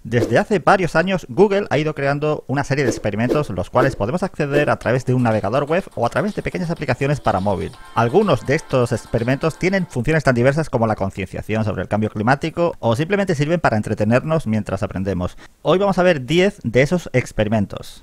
Desde hace varios años, Google ha ido creando una serie de experimentos los cuales podemos acceder a través de un navegador web o a través de pequeñas aplicaciones para móvil. Algunos de estos experimentos tienen funciones tan diversas como la concienciación sobre el cambio climático o simplemente sirven para entretenernos mientras aprendemos. Hoy vamos a ver 10 de esos experimentos.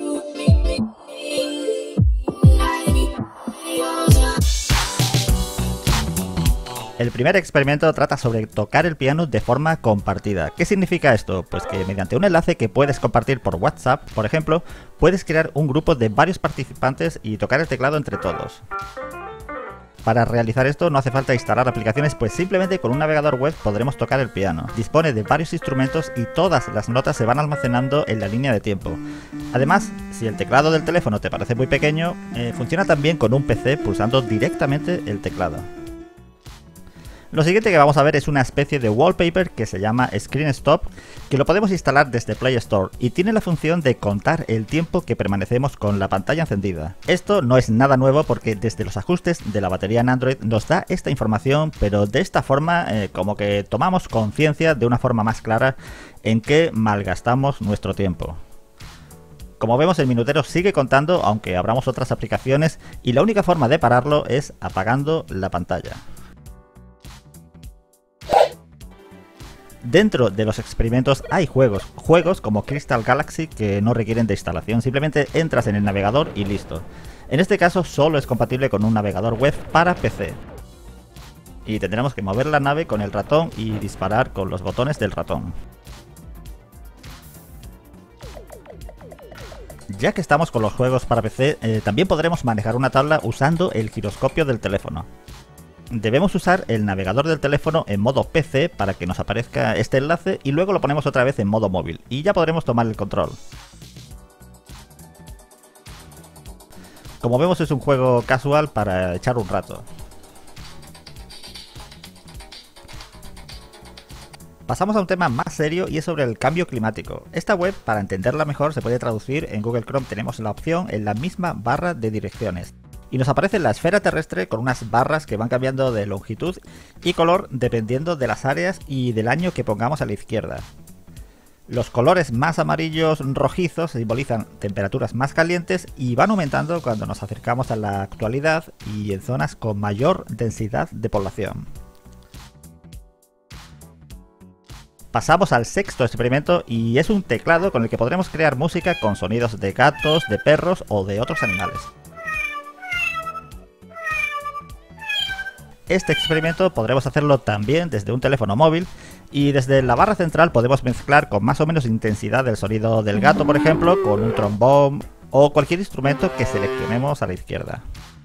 El primer experimento trata sobre tocar el piano de forma compartida. ¿Qué significa esto? Pues que mediante un enlace que puedes compartir por WhatsApp, por ejemplo, puedes crear un grupo de varios participantes y tocar el teclado entre todos. Para realizar esto no hace falta instalar aplicaciones, pues simplemente con un navegador web podremos tocar el piano. Dispone de varios instrumentos y todas las notas se van almacenando en la línea de tiempo. Además, si el teclado del teléfono te parece muy pequeño, funciona también con un PC pulsando directamente el teclado. Lo siguiente que vamos a ver es una especie de wallpaper que se llama Screen Stop, que lo podemos instalar desde Play Store y tiene la función de contar el tiempo que permanecemos con la pantalla encendida. Esto no es nada nuevo porque desde los ajustes de la batería en Android nos da esta información, pero de esta forma como que tomamos conciencia de una forma más clara en que malgastamos nuestro tiempo. Como vemos, el minutero sigue contando aunque abramos otras aplicaciones y la única forma de pararlo es apagando la pantalla. Dentro de los experimentos hay juegos como Crystal Galaxy que no requieren de instalación, simplemente entras en el navegador y listo. En este caso solo es compatible con un navegador web para PC. Y tendremos que mover la nave con el ratón y disparar con los botones del ratón. Ya que estamos con los juegos para PC, también podremos manejar una tabla usando el giroscopio del teléfono. Debemos usar el navegador del teléfono en modo PC para que nos aparezca este enlace y luego lo ponemos otra vez en modo móvil y ya podremos tomar el control. Como vemos, es un juego casual para echar un rato. Pasamos a un tema más serio y es sobre el cambio climático. Esta web, para entenderla mejor, se puede traducir en Google Chrome. Tenemos la opción en la misma barra de direcciones. Y nos aparece la esfera terrestre con unas barras que van cambiando de longitud y color dependiendo de las áreas y del año que pongamos a la izquierda. Los colores más amarillos rojizos simbolizan temperaturas más calientes y van aumentando cuando nos acercamos a la actualidad y en zonas con mayor densidad de población. Pasamos al sexto experimento y es un teclado con el que podremos crear música con sonidos de gatos, de perros o de otros animales. Este experimento podremos hacerlo también desde un teléfono móvil y desde la barra central podemos mezclar con más o menos intensidad el sonido del gato, por ejemplo, con un trombón o cualquier instrumento que seleccionemos a la izquierda.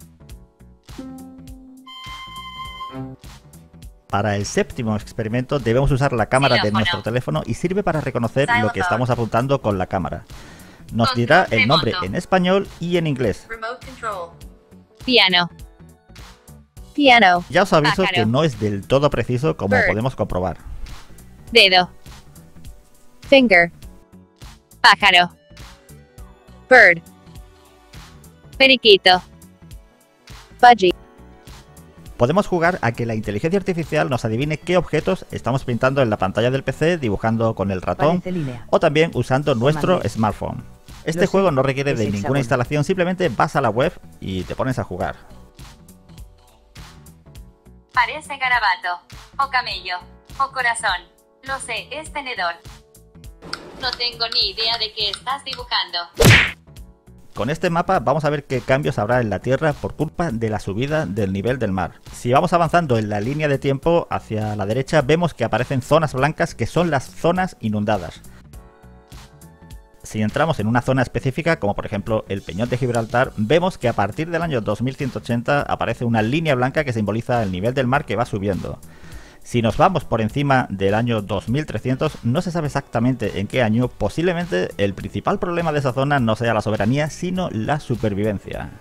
Para el séptimo experimento debemos usar la cámara de nuestro teléfono y sirve para reconocer lo que estamos apuntando con la cámara. Nos dirá el nombre en español y en inglés. Piano. Piano. Ya os aviso Pájaro. que no es del todo preciso como Bird. podemos comprobar. Dedo. Finger. Pájaro. Bird. Periquito. Budgie. Podemos jugar a que la inteligencia artificial nos adivine qué objetos estamos pintando en la pantalla del PC, dibujando con el ratón o también usando nuestro smartphone. Este juego no requiere de ninguna instalación, simplemente vas a la web y te pones a jugar. Parece garabato, o camello, o corazón. Lo sé, es tenedor. No tengo ni idea de qué estás dibujando. Con este mapa vamos a ver qué cambios habrá en la Tierra por culpa de la subida del nivel del mar. Si vamos avanzando en la línea de tiempo hacia la derecha, vemos que aparecen zonas blancas que son las zonas inundadas. Si entramos en una zona específica, como por ejemplo el Peñón de Gibraltar, vemos que a partir del año 2180 aparece una línea blanca que simboliza el nivel del mar que va subiendo. Si nos vamos por encima del año 2300, no se sabe exactamente en qué año, posiblemente el principal problema de esa zona no sea la soberanía, sino la supervivencia.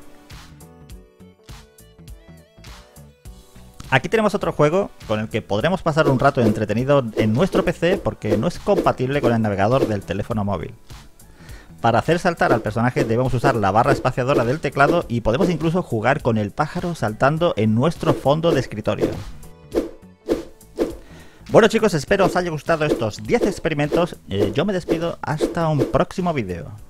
Aquí tenemos otro juego con el que podremos pasar un rato entretenido en nuestro PC porque no es compatible con el navegador del teléfono móvil. Para hacer saltar al personaje debemos usar la barra espaciadora del teclado y podemos incluso jugar con el pájaro saltando en nuestro fondo de escritorio. Bueno chicos, espero os haya gustado estos 10 experimentos. Yo me despido hasta un próximo vídeo.